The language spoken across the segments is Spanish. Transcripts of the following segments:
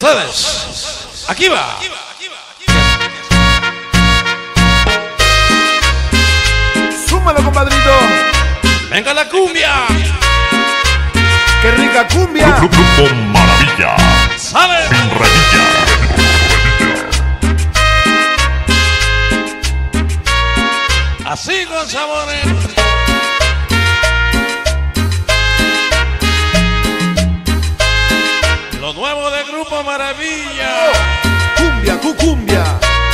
ustedes. Aquí va. Súmalo, compadrito. Venga la cumbia. Qué rica cumbia. Grupo Maravilla. Sale. Revilla. Así con sabores. Lo nuevo de Grupo Maravilla. Cumbia, cumbia.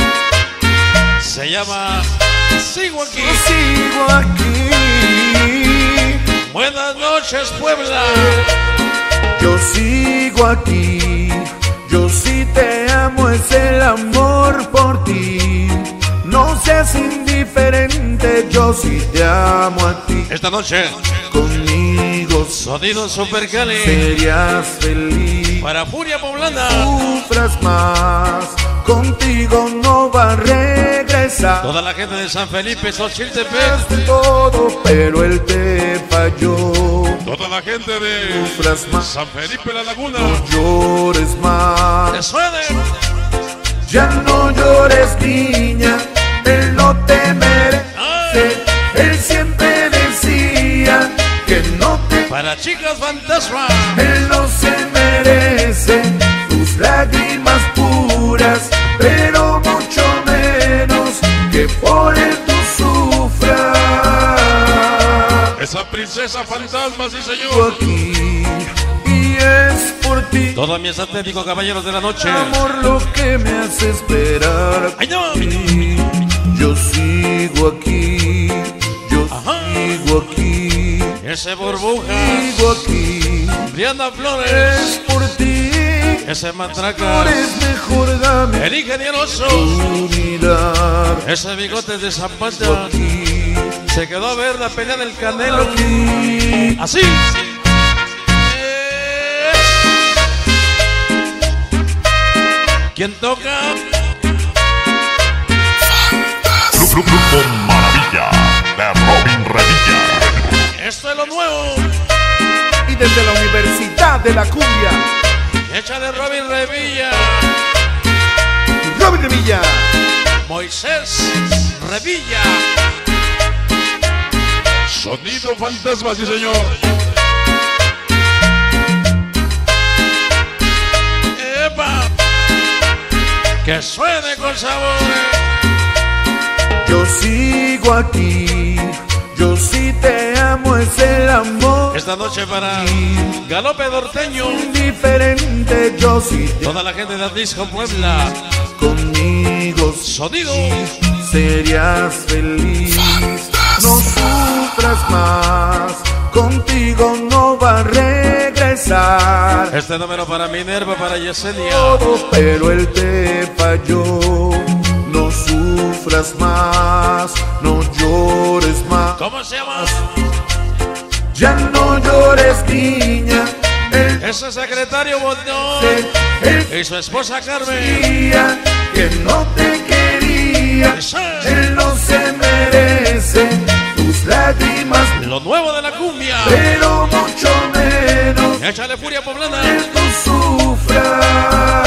Se llama Sigo Aquí. Yo sigo aquí. Buenas noches, Puebla. Yo sigo aquí. Yo sí te amo, es el amor por ti. No seas indiferente, yo sí te amo a ti. Esta noche, Conmigo sonido Super Cali. serías feliz. Para Furia Poblana. Sufras más, contigo no va a regresar. Toda la gente de San Felipe, Xochitepec. Hace todo, pero él te falló. Toda la gente de Sufras más, San Felipe La Laguna. no llores Que más. suene. Ya no llores, niña, él no te merece. Él siempre decía que no te... Para Chicas Fantasma. Él no se merece tus lágrimas puras, pero mucho menos que por él tú sufras. Esa princesa fantasma, sí Sigo señor. aquí y es por ti, Todo mi estético, caballeros de la noche. amor, lo que me hace esperar. Ay, no. Yo sigo aquí, yo Ajá. sigo aquí, Ese burbuja. sigo aquí. Brianda Flores. Es por ti, Ese no matraca. eres mejor, dame El ingeniero Oso. tu mirar. Ese bigote de Sigo Zapata. aquí, Se quedó a ver la pelea del Canelo. aquí. Así. ¿Quién toca? Grupo Maravilla. De Robin Revilla. Esto es lo nuevo. Y desde la Universidad de la Cumbia, Hecha de Robin Revilla. Robin Revilla. Moisés Revilla. Sonido fantasma, sí señor. ¡Epa! Que suene con sabor. Yo sigo aquí, yo sí te amo, es el amor. Esta noche para Galope Norteño. Indiferente, yo sí te Toda la gente de Disco Puebla. conmigo Sonido. serías feliz. No sufras más, contigo no va a regresar. Este número para Minerva, para Yesenia. Todo, pero él te falló. No sufras más, no llores más. ¿Cómo se llama? Ya no llores, niña. Él Ese secretario Bondón él y su esposa Carmen. decía que no te quería. Él no se merece tus lágrimas, Lo nuevo de la cumbia. pero mucho menos Échale Furia Poblana. que tú sufras.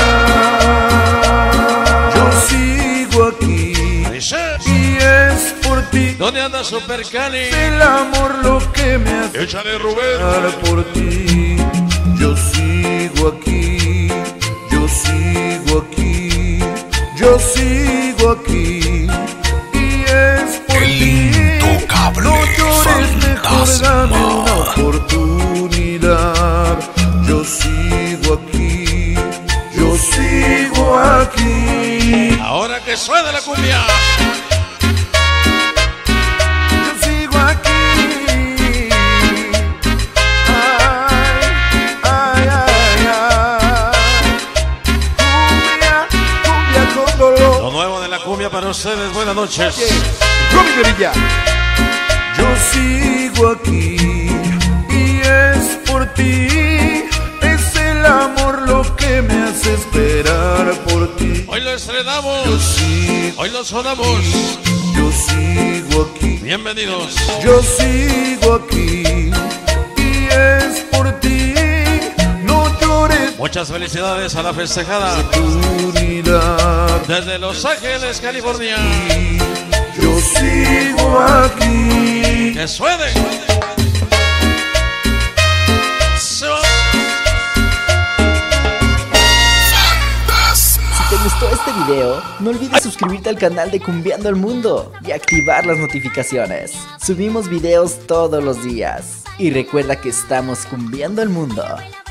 Yo sigo aquí Dice, y es por ti. ¿dónde anda Super Cali? El amor lo que me hace Échale Rubén. dar por ti. Yo sigo aquí, yo sigo aquí, yo sigo aquí y es por ti. Intocable No llores, mejor dame fantasma. una oportunidad. Yo sigo aquí, yo sigo aquí. Ahora que suena la cumbia. Yo sigo aquí. Ay, ay, ay, ay. Cumbia, cumbia con dolor. Lo nuevo de la cumbia para ustedes. Buenas noches. Robin Revilla. Yo sigo aquí y es por ti. Es el amor lo que me hace esperar por ti. Hoy lo Yo estrenamos. sigo, Hoy lo sonamos. yo sigo aquí. Bienvenidos. Yo sigo aquí y es por ti. No flores. Muchas felicidades a la festejada Unidad. desde Los Ángeles, California. Yo sigo aquí. ¡Que suene! Se va. Si te gustó este video, no olvides suscribirte al canal de Cumbiando el Mundo y activar las notificaciones. Subimos videos todos los días. Y recuerda que estamos cumbiando el mundo.